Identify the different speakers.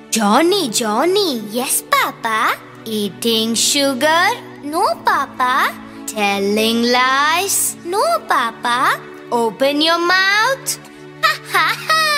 Speaker 1: Johnny, Johnny, yes, Papa. Eating sugar? No, Papa. Telling lies? No, Papa. Open your mouth. Ha ha ha.